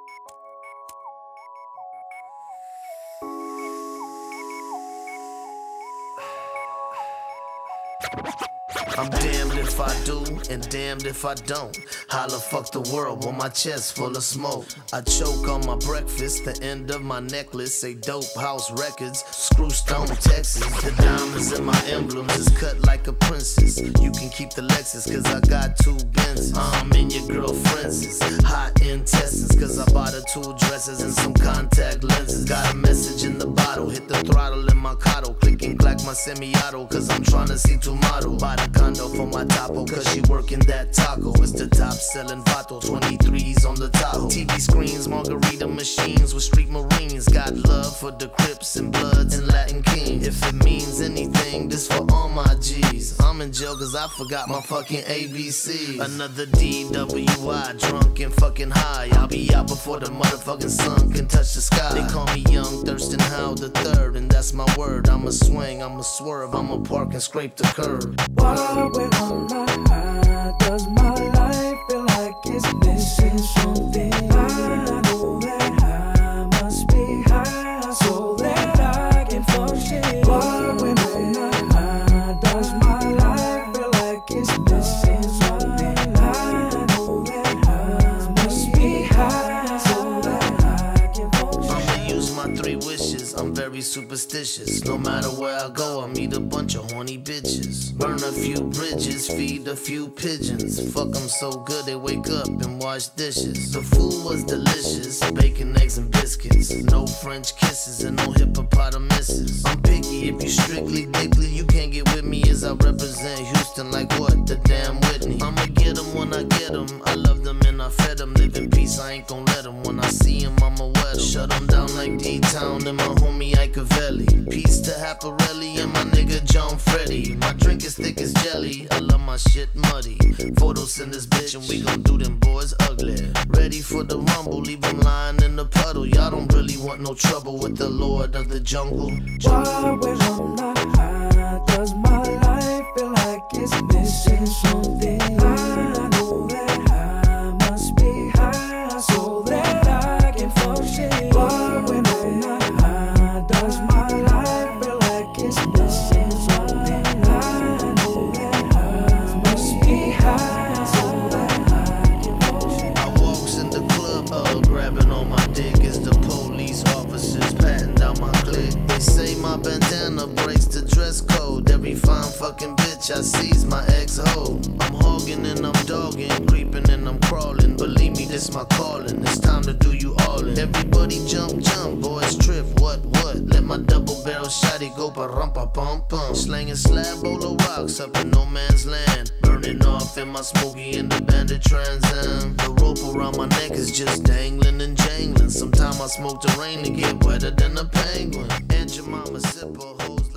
I'm damned if I do and damned if I don't. Holla fuck the world with my chest full of smoke. I choke on my breakfast, the end of my necklace say Dope House Records, Screwstone, Texas. The diamonds in my emblems is cut like a princess. You can keep the Lexus cause I got 2 Benzes. I'm in your girlfriend's hot intestines cause I bought her 2 dresses and some contact lenses. Got a message in the bottle, hit the throttle in my Cotto, click and clack my semi-auto cause I'm trying to see tomorrow. Buy the condo for my Tapo cause she working that taco. It's the top selling Vato, 23s on the Tahoe. TV screens, margarita machines with street marines. Got love for the Crips and Bloods and Latin Kings. If it means anything, this for all my G's. I'm in jail cause I forgot my fucking ABCs. Another DWI, drunk and fucking high. I'll be out before the motherfucking sun can touch the sky. They call me Young Thurston Howe the Third, and that's my word. I'ma swing, I'ma swerve, I'ma park and scrape the curb. While we're on my high, does my life feel like it's missing something? I know that I must be high so that I can function. While we're on my high, does my life feel like it's missing something? I know that I must be high so that I can function. I'ma use my 3 wishes, I'm very superstitious. No matter where I go, I meet a bunch of horny bitches. Burn a few bridges, feed a few pigeons. Fuck them so good they wake up and wash dishes. The food was delicious, bacon, eggs, and biscuits. No French kisses and no hippopotamuses. I'm picky, if you strictly dickly, you can't get with me as I represent Houston like what? The damn Whitney. I'ma get them when I get them. I love them and I fed them. Live in peace, I ain't gon' let them. When I see them, I'ma wet them. Shut them down like D-Town and my homie Icavelli. Peace to Haparelli and my nigga John Freddy. My drink is thick as jelly, I love my shit muddy. Photos in this bitch and we gon' do them boys ugly. Ready for the rumble, leave them lying in the puddle. Y'all don't really want no trouble with the Lord of the jungle. While we're on my high, does my life feel like it's missing something? I know that I must be high so that I can function. While we're on my high, does my life feel like it's missing something? I know that I must be high so that I can function. I walks in the club, grabbing on my dick as the police officers patting down my clique. They say my bandana breaks the dress code. Every fine fucking bitch I see's my ex-hoe. I'm hogging and I'm dogging, creeping and I'm crawling. Believe me, this my calling. It's time to do you all in. Everybody jump, jump, boys trip, what? Let my double barrel shotty go pa-rum-pa-pum-pum. Slanging slab bowl of rocks up in no man's land. Burning off in my smoky in the bandit Trans Am. The rope around my neck is just dangling and jangling. Sometime I smoke the rain to get wetter than a penguin. And your mama sip her hose.